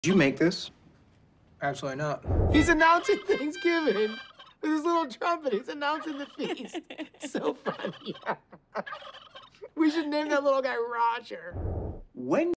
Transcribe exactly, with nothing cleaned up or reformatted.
Did you make this? Absolutely not. He's announcing Thanksgiving with his little trumpet. He's announcing the feast. So funny. We should name that little guy Roger. When